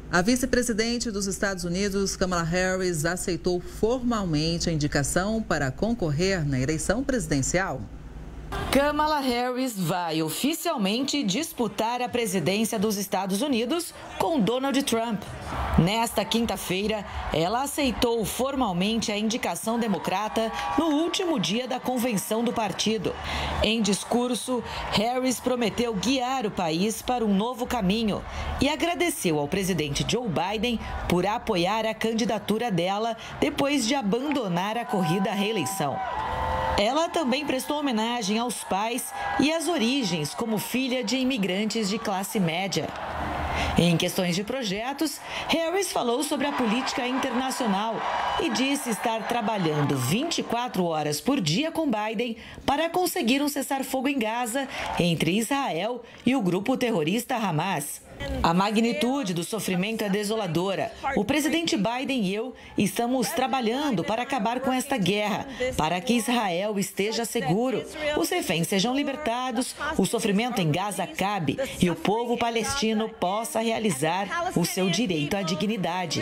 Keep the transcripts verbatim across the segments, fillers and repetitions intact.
A vice-presidente dos Estados Unidos, Kamala Harris, aceitou formalmente a indicação para concorrer na eleição presidencial. Kamala Harris vai oficialmente disputar a presidência dos Estados Unidos com Donald Trump. Nesta quinta-feira, ela aceitou formalmente a indicação democrata no último dia da convenção do partido. Em discurso, Harris prometeu guiar o país para um novo caminho e agradeceu ao presidente Joe Biden por apoiar a candidatura dela depois de abandonar a corrida à reeleição. Ela também prestou homenagem aos pais e às origens como filha de imigrantes de classe média. Em questões de projetos, Harris falou sobre a política internacional e disse estar trabalhando vinte e quatro horas por dia com Biden para conseguir um cessar-fogo em Gaza entre Israel e o grupo terrorista Hamas. A magnitude do sofrimento é desoladora. O presidente Biden e eu estamos trabalhando para acabar com esta guerra, para que Israel esteja seguro, os reféns sejam libertados, o sofrimento em Gaza acabe e o povo palestino possa realizar o seu direito à dignidade.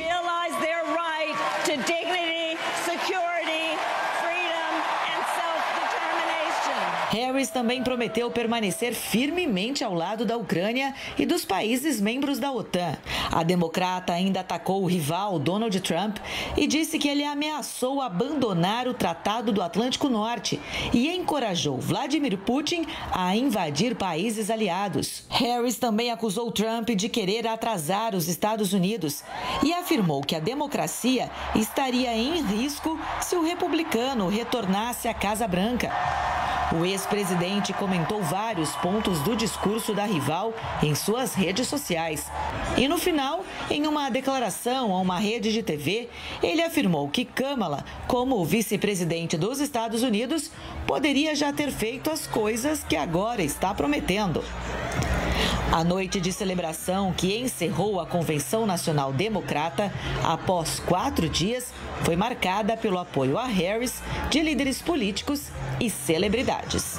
Harris também prometeu permanecer firmemente ao lado da Ucrânia e dos países membros da OTAN. A democrata ainda atacou o rival Donald Trump e disse que ele ameaçou abandonar o Tratado do Atlântico Norte e encorajou Vladimir Putin a invadir países aliados. Harris também acusou Trump de querer atrasar os Estados Unidos e afirmou que a democracia estaria em risco se o republicano retornasse à Casa Branca. O ex-presidente comentou vários pontos do discurso da rival em suas redes sociais. E no final, em uma declaração a uma rede de T V, ele afirmou que Kamala, como vice-presidente dos Estados Unidos, poderia já ter feito as coisas que agora está prometendo. A noite de celebração que encerrou a Convenção Nacional Democrata, após quatro dias, foi marcada pelo apoio a Harris de líderes políticos e celebridades.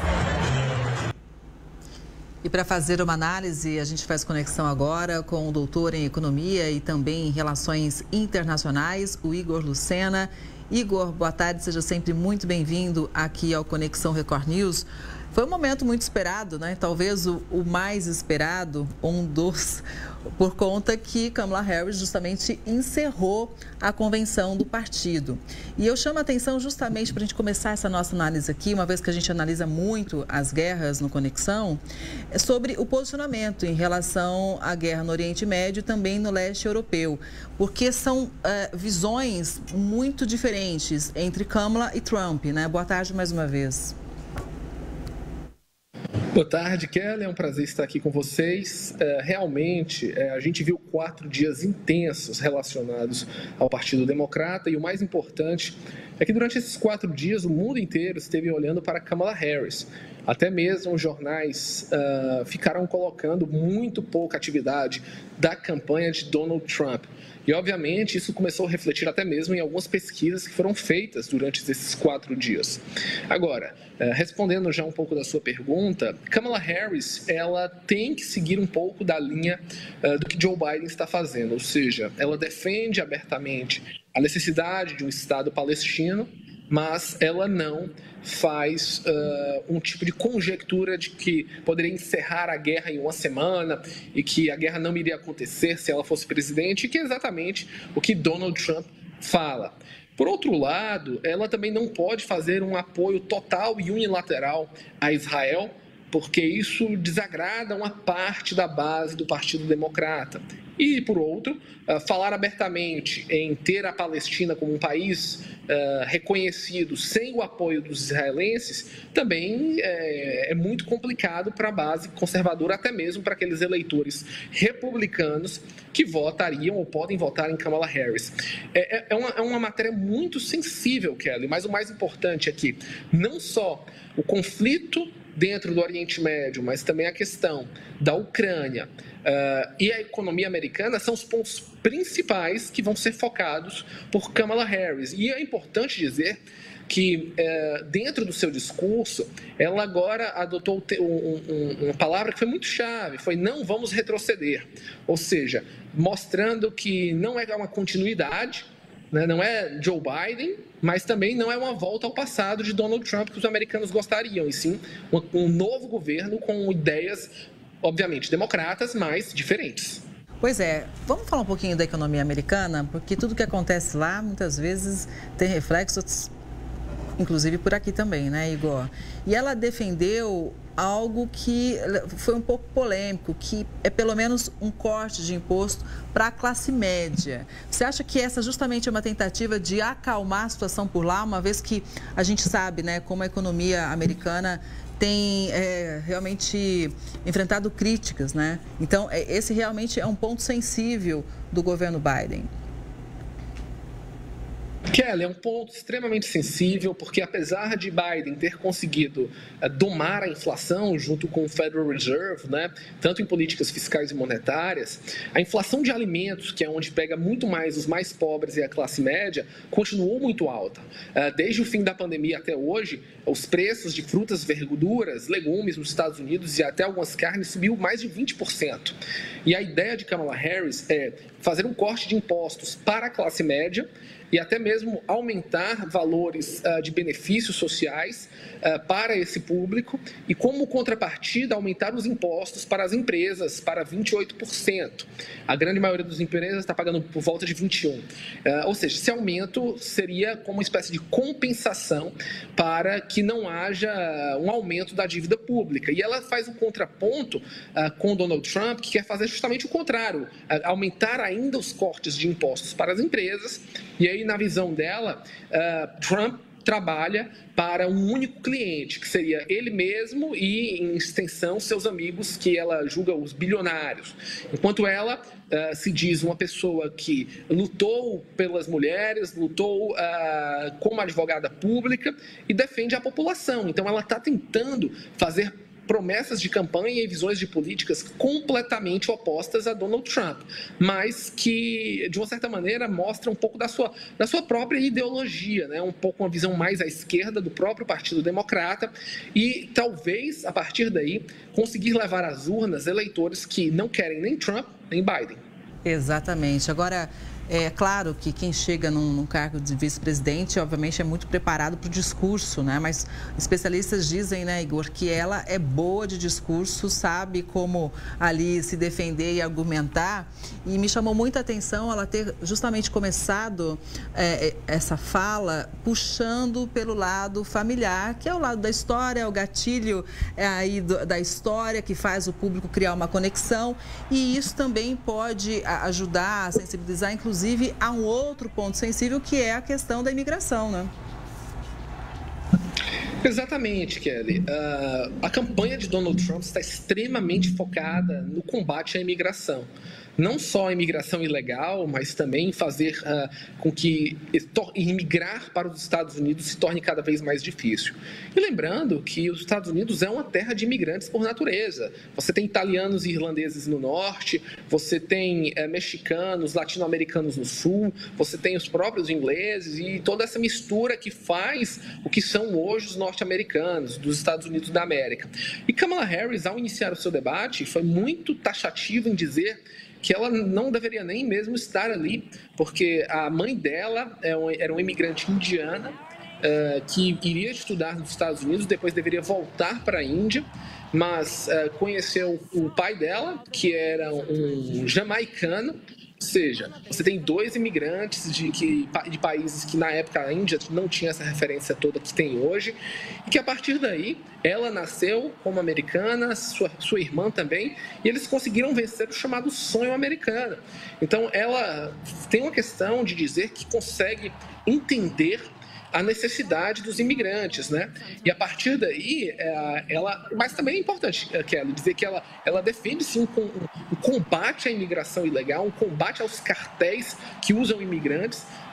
E para fazer uma análise, a gente faz conexão agora com o doutor em Economia e também em Relações Internacionais, o Igor Lucena. Igor, boa tarde, seja sempre muito bem-vindo aqui ao Conexão Record News. Foi um momento muito esperado, né? Talvez o, o mais esperado, um dos, por conta que Kamala Harris justamente encerrou a convenção do partido. E eu chamo a atenção justamente para a gente começar essa nossa análise aqui, uma vez que a gente analisa muito as guerras no Conexão, é sobre o posicionamento em relação à guerra no Oriente Médio e também no leste europeu, porque são uh, visões muito diferentes entre Kamala e Trump, né? Boa tarde mais uma vez. Boa tarde, Kelly. É um prazer estar aqui com vocês. É, realmente, é, a gente viu quatro dias intensos relacionados ao Partido Democrata e o mais importante é que durante esses quatro dias o mundo inteiro esteve olhando para Kamala Harris. Até mesmo os jornais uh, ficaram colocando muito pouca atividade da campanha de Donald Trump. E, obviamente, isso começou a refletir até mesmo em algumas pesquisas que foram feitas durante esses quatro dias. Agora, respondendo já um pouco da sua pergunta, Kamala Harris, ela tem que seguir um pouco da linha do que Joe Biden está fazendo, ou seja, ela defende abertamente a necessidade de um Estado palestino, mas ela não faz uh, um tipo de conjectura de que poderia encerrar a guerra em uma semana e que a guerra não iria acontecer se ela fosse presidente, que é exatamente o que Donald Trump fala. Por outro lado, ela também não pode fazer um apoio total e unilateral a Israel, porque isso desagrada uma parte da base do Partido Democrata. E, por outro, falar abertamente em ter a Palestina como um país uh, reconhecido sem o apoio dos israelenses também é, é muito complicado para a base conservadora, até mesmo para aqueles eleitores republicanos que votariam ou podem votar em Kamala Harris. É, é, uma, é uma matéria muito sensível, Kelly, mas o mais importante aqui, não só o conflito dentro do Oriente Médio, mas também a questão da Ucrânia uh, e a economia americana são os pontos principais que vão ser focados por Kamala Harris. E é importante dizer que é, dentro do seu discurso, ela agora adotou um, um, uma palavra que foi muito chave, foi não vamos retroceder, ou seja, mostrando que não é uma continuidade, né, não é Joe Biden, mas também não é uma volta ao passado de Donald Trump que os americanos gostariam, e sim um, um novo governo com ideias, obviamente, democratas, mas diferentes. Pois é, vamos falar um pouquinho da economia americana, porque tudo que acontece lá, muitas vezes, tem reflexos, inclusive por aqui também, né, Igor? E ela defendeu algo que foi um pouco polêmico, que é pelo menos um corte de imposto para a classe média. Você acha que essa justamente é uma tentativa de acalmar a situação por lá, uma vez que a gente sabe, né, como a economia americana tem é, realmente enfrentado críticas, né? Então, esse realmente é um ponto sensível do governo Biden. Kelly, é um ponto extremamente sensível, porque apesar de Biden ter conseguido uh, domar a inflação junto com o Federal Reserve, né, tanto em políticas fiscais e monetárias, a inflação de alimentos, que é onde pega muito mais os mais pobres e a classe média, continuou muito alta. Uh, desde o fim da pandemia até hoje, os preços de frutas, verduras, legumes nos Estados Unidos e até algumas carnes subiu mais de vinte por cento. E a ideia de Kamala Harris é fazer um corte de impostos para a classe média e até mesmo aumentar valores uh, de benefícios sociais uh, para esse público e, como contrapartida, aumentar os impostos para as empresas para vinte e oito por cento. A grande maioria das empresas está pagando por volta de vinte e um por cento. Uh, ou seja, esse aumento seria como uma espécie de compensação para que não haja um aumento da dívida pública. E ela faz um contraponto uh, com Donald Trump, que quer fazer justamente o contrário, uh, aumentar ainda os cortes de impostos para as empresas. E aí, na visão dela, uh, Trump trabalha para um único cliente, que seria ele mesmo e, em extensão, seus amigos, que ela julga os bilionários. Enquanto ela uh, se diz uma pessoa que lutou pelas mulheres, lutou uh, como advogada pública e defende a população. Então, ela está tentando fazer promessas de campanha e visões de políticas completamente opostas a Donald Trump, mas que, de uma certa maneira, mostra um pouco da sua, da sua própria ideologia, né? Um pouco uma visão mais à esquerda do próprio Partido Democrata e, talvez, a partir daí, conseguir levar às urnas eleitores que não querem nem Trump nem Biden. Exatamente. Agora, é claro que quem chega num, num cargo de vice-presidente, obviamente, é muito preparado para o discurso, né? Mas especialistas dizem, né, Igor, que ela é boa de discurso, sabe como ali se defender e argumentar. E me chamou muita atenção ela ter justamente começado é, essa fala puxando pelo lado familiar, que é o lado da história, o gatilho é aí do, da história que faz o público criar uma conexão. E isso também pode ajudar a sensibilizar, inclusive, Inclusive, há um outro ponto sensível que é a questão da imigração, né? Exatamente, Kelly. Uh, a campanha de Donald Trump está extremamente focada no combate à imigração. Não só a imigração ilegal, mas também fazer uh, com que imigrar para os Estados Unidos se torne cada vez mais difícil. E lembrando que os Estados Unidos é uma terra de imigrantes por natureza. Você tem italianos e irlandeses no norte, você tem uh, mexicanos, latino-americanos no sul, você tem os próprios ingleses e toda essa mistura que faz o que são hoje os norte-americanos, dos Estados Unidos da América. E Kamala Harris, ao iniciar o seu debate, foi muito taxativa em dizer que ela não deveria nem mesmo estar ali, porque a mãe dela era uma imigrante indiana uh, que iria estudar nos Estados Unidos, depois deveria voltar para a Índia, mas uh, conheceu o pai dela, que era um jamaicano. Ou seja, você tem dois imigrantes de, que, de países que na época a Índia não tinha essa referência toda que tem hoje, e que a partir daí ela nasceu como americana, sua, sua irmã também, e eles conseguiram vencer o chamado sonho americano. Então ela tem uma questão de dizer que consegue entender a necessidade dos imigrantes, né? E a partir daí, ela... Mas também é importante, Kelly, dizer que ela, ela defende, sim, um, um combate à imigração ilegal, um combate aos cartéis que usam imigrantes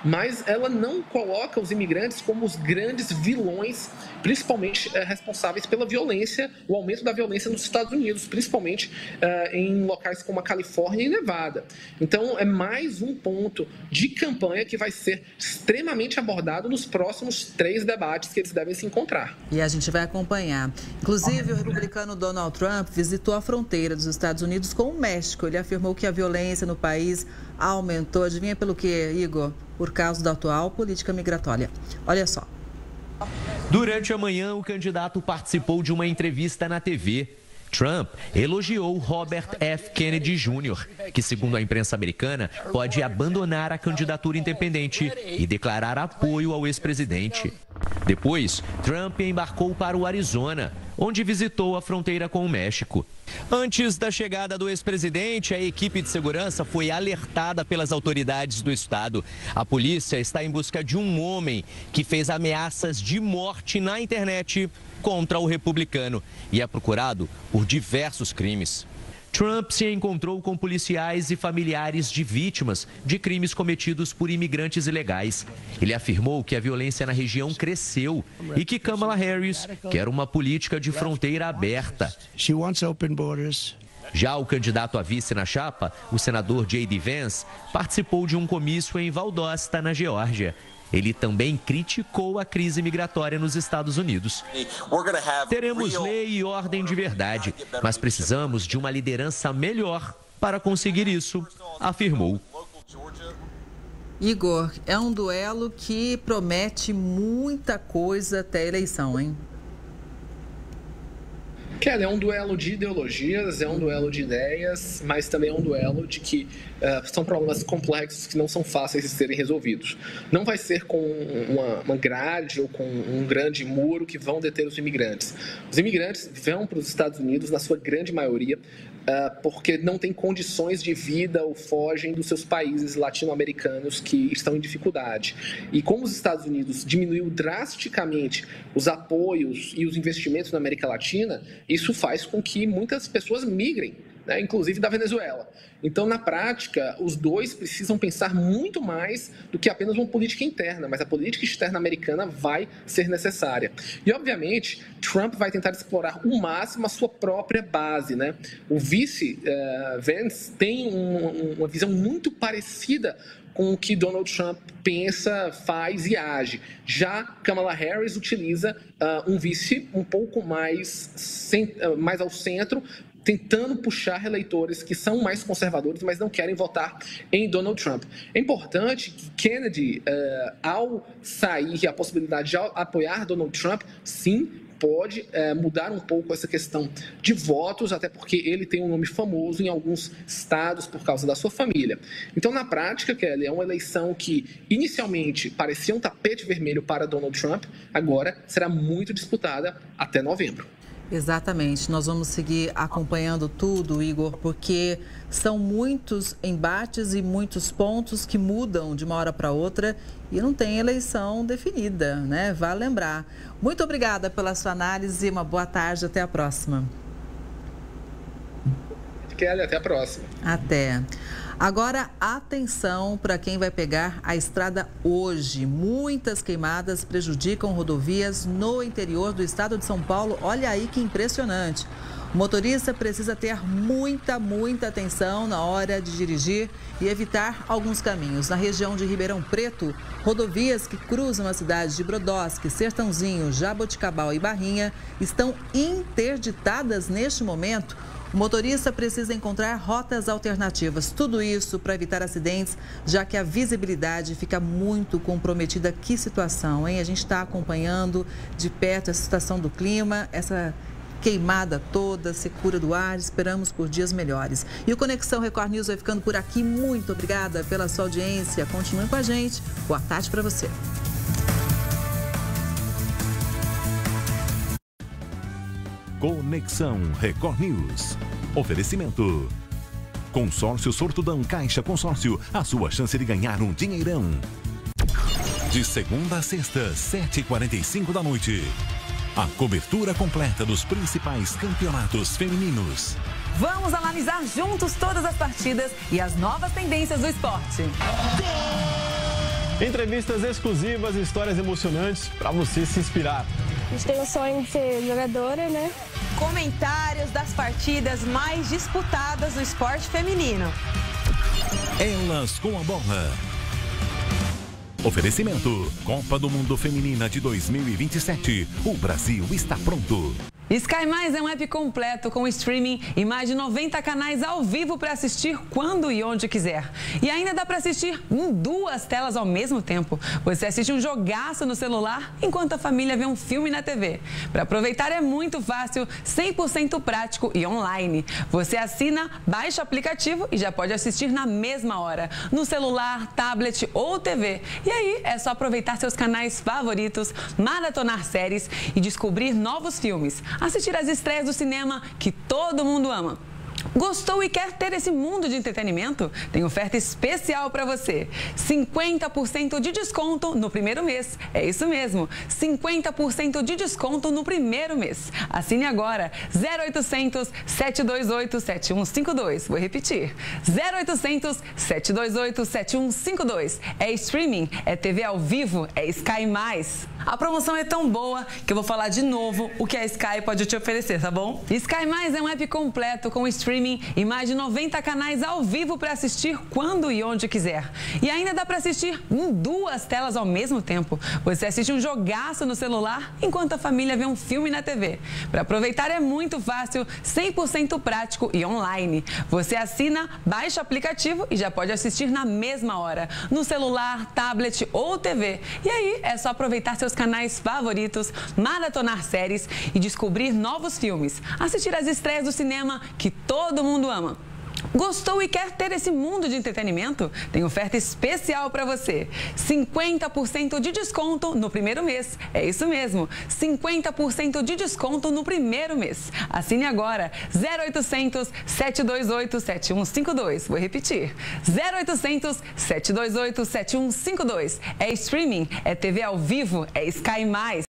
mas ela não coloca os imigrantes como os grandes vilões, principalmente é, responsáveis pela violência, o aumento da violência nos Estados Unidos, principalmente é, em locais como a Califórnia e Nevada. Então, é mais um ponto de campanha que vai ser extremamente abordado nos próximos três debates que eles devem se encontrar. E a gente vai acompanhar. Inclusive, o republicano Donald Trump visitou a fronteira dos Estados Unidos com o México. Ele afirmou que a violência no país aumentou. Adivinha pelo quê, Igor? Por causa da atual política migratória. Olha só. Durante a manhã, o candidato participou de uma entrevista na T V. Trump elogiou Robert F. Kennedy Júnior, que, segundo a imprensa americana, pode abandonar a candidatura independente e declarar apoio ao ex-presidente. Depois, Trump embarcou para o Arizona, onde visitou a fronteira com o México. Antes da chegada do ex-presidente, a equipe de segurança foi alertada pelas autoridades do estado. A polícia está em busca de um homem que fez ameaças de morte na internet contra o republicano e é procurado por diversos crimes. Trump se encontrou com policiais e familiares de vítimas de crimes cometidos por imigrantes ilegais. Ele afirmou que a violência na região cresceu e que Kamala Harris quer uma política de fronteira aberta. Já o candidato a vice na chapa, o senador J D Vance, participou de um comício em Valdosta, na Geórgia. Ele também criticou a crise migratória nos Estados Unidos. Teremos lei e ordem de verdade, mas precisamos de uma liderança melhor para conseguir isso, afirmou. Igor, é um duelo que promete muita coisa até a eleição, hein? Kelly, é um duelo de ideologias, é um duelo de ideias, mas também é um duelo de que uh, são problemas complexos que não são fáceis de serem resolvidos. Não vai ser com uma, uma grade ou com um grande muro que vão deter os imigrantes. Os imigrantes vão para os Estados Unidos, na sua grande maioria, uh, porque não têm condições de vida ou fogem dos seus países latino-americanos que estão em dificuldade. E como os Estados Unidos diminuiu drasticamente os apoios e os investimentos na América Latina, isso faz com que muitas pessoas migrem, né, inclusive da Venezuela. Então, na prática, os dois precisam pensar muito mais do que apenas uma política interna, mas a política externa americana vai ser necessária. E, obviamente, Trump vai tentar explorar o máximo a sua própria base, né? O vice uh, Vance tem um, uma visão muito parecida com o que Donald Trump pensa, faz e age. Já Kamala Harris utiliza uh, um vice um pouco mais, cent- uh, mais ao centro, tentando puxar eleitores que são mais conservadores, mas não querem votar em Donald Trump. É importante que Kennedy, uh, ao sair a possibilidade de apoiar Donald Trump, sim, pode é, mudar um pouco essa questão de votos, até porque ele tem um nome famoso em alguns estados por causa da sua família. Então, na prática, Kelly, é uma eleição que inicialmente parecia um tapete vermelho para Donald Trump, agora será muito disputada até novembro. Exatamente, nós vamos seguir acompanhando tudo, Igor, porque são muitos embates e muitos pontos que mudam de uma hora para outra e não tem eleição definida, né? Vale lembrar. Muito obrigada pela sua análise, uma boa tarde, até a próxima. Kelly, até a próxima. Até. Agora, atenção para quem vai pegar a estrada hoje. Muitas queimadas prejudicam rodovias no interior do estado de São Paulo. Olha aí que impressionante. O motorista precisa ter muita, muita atenção na hora de dirigir e evitar alguns caminhos. Na região de Ribeirão Preto, rodovias que cruzam as cidades de Brodowski, Sertãozinho, Jaboticabal e Barrinha estão interditadas neste momento. O motorista precisa encontrar rotas alternativas. Tudo isso para evitar acidentes, já que a visibilidade fica muito comprometida. Que situação, hein? A gente está acompanhando de perto essa situação do clima, essa queimada toda, secura do ar. Esperamos por dias melhores. E o Conexão Record News vai ficando por aqui. Muito obrigada pela sua audiência. Continue com a gente. Boa tarde para você. Conexão Record News. Oferecimento. Consórcio Sortudão Caixa Consórcio. A sua chance de ganhar um dinheirão. De segunda a sexta, sete e quarenta e cinco da noite. A cobertura completa dos principais campeonatos femininos. Vamos analisar juntos todas as partidas e as novas tendências do esporte. Entrevistas exclusivas e histórias emocionantes para você se inspirar. A gente tem o sonho de ser jogadora, né? Comentários das partidas mais disputadas do esporte feminino. Elas com a bola. Oferecimento: Copa do Mundo Feminina de dois mil e vinte e sete. O Brasil está pronto. Sky Mais é um app completo com streaming e mais de noventa canais ao vivo para assistir quando e onde quiser. E ainda dá para assistir em duas telas ao mesmo tempo. Você assiste um jogaço no celular enquanto a família vê um filme na T V. Para aproveitar é muito fácil, cem por cento prático e online. Você assina, baixa o aplicativo e já pode assistir na mesma hora, no celular, tablet ou T V. E aí é só aproveitar seus canais favoritos, maratonar séries e descobrir novos filmes. Assistir às estreias do cinema que todo mundo ama. Gostou e quer ter esse mundo de entretenimento? Tem oferta especial para você. cinquenta por cento de desconto no primeiro mês. É isso mesmo, cinquenta por cento de desconto no primeiro mês. Assine agora, zero oitocentos, sete dois oito, sete um cinco dois. Vou repetir, zero oitocentos, sete dois oito, sete um cinco dois. É streaming, é T V ao vivo, é Sky Mais. A promoção é tão boa que eu vou falar de novo o que a Sky pode te oferecer, tá bom? Sky Mais é um app completo com streaming e mais de noventa canais ao vivo para assistir quando e onde quiser. E ainda dá para assistir em duas telas ao mesmo tempo. Você assiste um jogaço no celular enquanto a família vê um filme na T V. Para aproveitar é muito fácil, cem por cento prático e online. Você assina, baixa o aplicativo e já pode assistir na mesma hora, no celular, tablet ou T V. E aí é só aproveitar seus canais favoritos, maratonar séries e descobrir novos filmes. Assistir às estreias do cinema que todo mundo ama. Gostou e quer ter esse mundo de entretenimento? Tem oferta especial para você. cinquenta por cento de desconto no primeiro mês. É isso mesmo, cinquenta por cento de desconto no primeiro mês. Assine agora, zero oitocentos, sete dois oito, sete um cinco dois. Vou repetir, zero oitocentos, sete dois oito, sete um cinco dois. É streaming, é T V ao vivo, é Sky Mais.